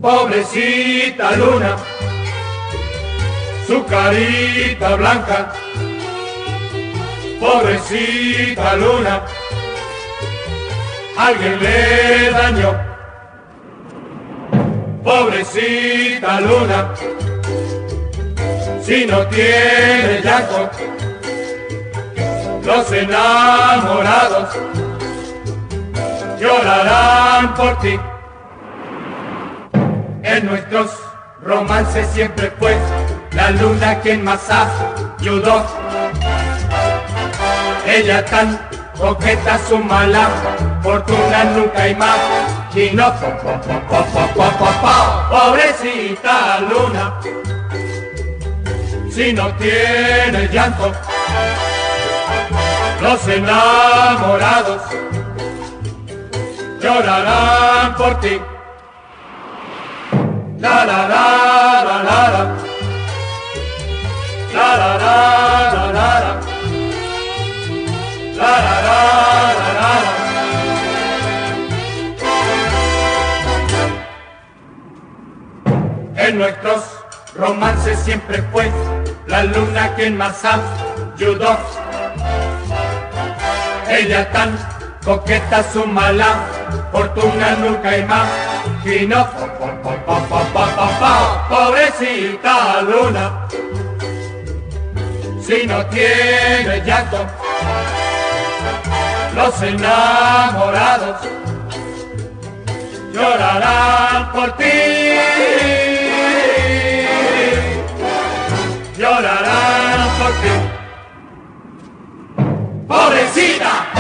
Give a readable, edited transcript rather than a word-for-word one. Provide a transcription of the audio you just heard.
Pobrecita luna, su carita blanca. Pobrecita luna, alguien le dañó. Pobrecita luna, si no tiene llanto, los enamorados llorarán por ti. En nuestros romances siempre fue la luna quien más ayudó. Ella tan coqueta, su mala fortuna nunca imaginó. Pobrecita luna, si no tiene llanto, los enamorados llorarán por ti. La la la la la la, la la la la la, la la la la la. En nuestros romances siempre fue la luna quien más ayudó. Ella tan coqueta, su mala fortuna nunca imaginó. Pobrecita luna, si no tiene llanto, los enamorados llorarán por ti. Llorarán por ti. Pobrecita.